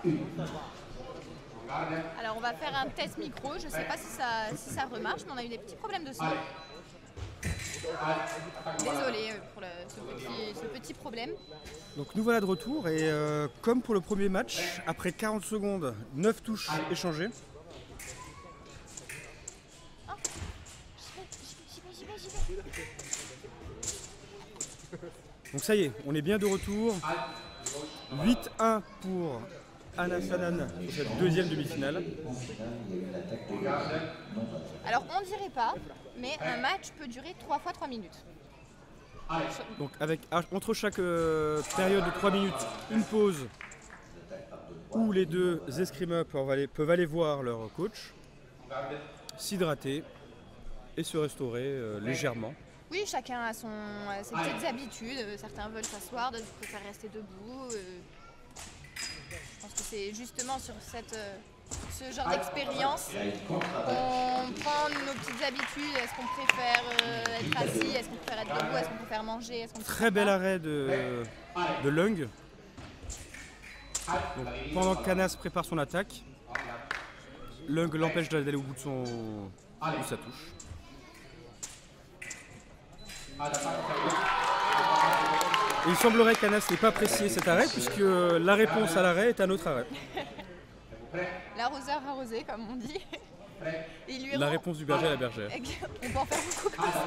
Alors on va faire un test micro, je ne sais pas si ça remarche, mais on a eu des petits problèmes de son. Désolé pour ce petit problème. Donc nous voilà de retour et comme pour le premier match, après 40 secondes, 9 touches échangées. Oh, j'y vais. Donc ça y est, on est bien de retour. 8-1 pour Anas Hanan pour cette deuxième demi-finale. Alors on dirait pas, mais un match peut durer 3 fois 3 minutes. Donc entre chaque période de 3 minutes, une pause où les deux escrimeurs peuvent aller voir leur coach, s'hydrater et se restaurer légèrement. Oui, chacun a ses petites habitudes. Certains veulent s'asseoir, d'autres préfèrent rester debout. Je pense que c'est justement sur ce genre d'expérience qu'on prend nos petites habitudes. Est-ce qu'on préfère être assis? Est-ce qu'on préfère être debout? Est-ce qu'on préfère manger? Très bel arrêt de Lung. Donc, pendant qu'Anas prépare son attaque, Lung l'empêche d'aller au bout de sa touche. Et il semblerait qu'Anas n'ait pas apprécié cet arrêt puisque la réponse à l'arrêt est un autre arrêt. L'arroseur arrosé, comme on dit. La réponse du berger à la bergère. On peut en faire beaucoup comme ça.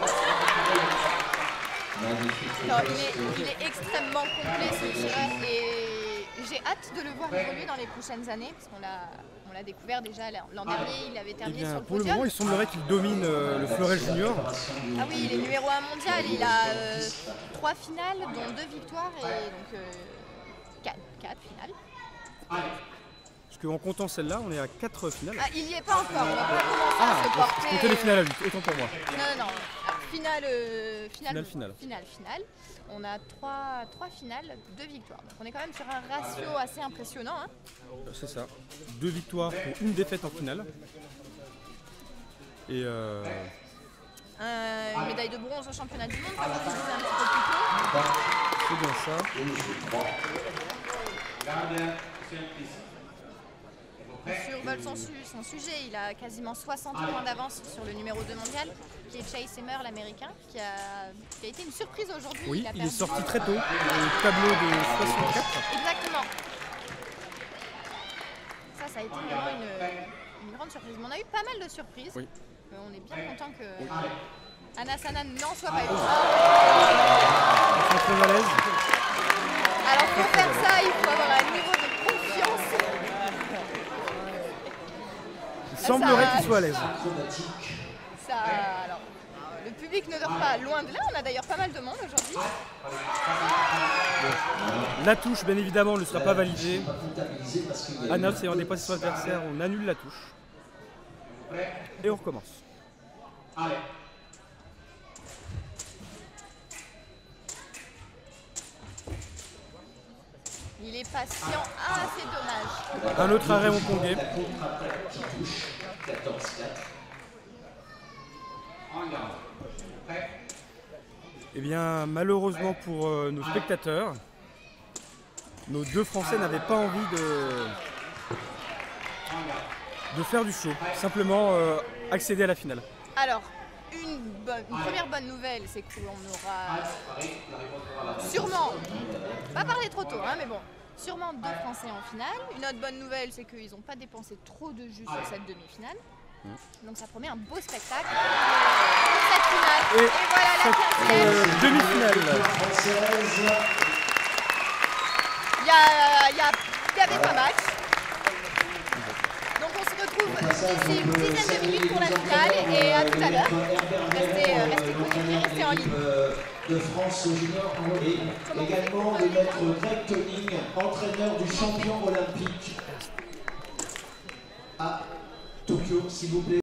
Non, il est extrêmement complet ce tireur et j'ai hâte de le voir évoluer dans les prochaines années parce qu'on l'a découvert déjà l'an dernier, il avait terminé sur le pour podium. le moment, il semblerait qu'il domine le fleuret junior. Ah oui, il est numéro 1 mondial, il a 3 finales dont 2 victoires et donc 4 finales. Parce qu'en comptant celle-là, on est à 4 finales. Ah, il n'y est pas encore, on n'a pas commencé à se porter. Je comptais les finales à 8, autant pour moi. Non. Finale. On a 3 finales, 2 victoires. Donc on est quand même sur un ratio assez impressionnant. Hein. C'est ça. 2 victoires pour une défaite en finale. Et une médaille de bronze au championnat du monde, comme je vous disais un petit peu plus tôt. C'est bien ça. Survole son sujet, il a quasiment 60 points d'avance sur le numéro 2 mondial, qui est Chase Emmer, l'américain, qui a été une surprise aujourd'hui. Oui, il est sorti très tôt, au tableau de 64. Exactement. Ça a été vraiment une grande surprise. Mais on a eu pas mal de surprises. Oui. On est bien content que Anas Hanan n'en soit pas une. Très à l'aise. Alors pour faire ça, il faut avoir un niveau de confiance. Il semblerait qu'il soit à l'aise. Alors, le public ne dort pas loin de là, on a d'ailleurs pas mal de monde aujourd'hui. La touche, bien évidemment, ne sera pas validée. Anas ayant dépassé son adversaire, on annule la touche. Et on recommence. Il est patient, c'est dommage. Un autre arrêt hongkongais. Eh bien, malheureusement pour nos spectateurs, nos deux Français n'avaient pas envie de faire du show, simplement accéder à la finale. Alors, une première bonne nouvelle, c'est qu'on aura sûrement, pas parler trop tôt, hein, mais bon, sûrement 2 Français en finale. Une autre bonne nouvelle, c'est qu'ils n'ont pas dépensé trop de jus sur cette demi-finale. Donc ça promet un beau spectacle pour cette finale. Et voilà la 15e demi-finale. Il y avait pas match. Donc on se retrouve d'ici une dizaine de minutes pour la finale et à tout à l'heure. Restez connectés, restez en ligne. De France junior et également de maître Greg Toning, entraîneur du champion olympique à Tokyo, s'il vous plaît.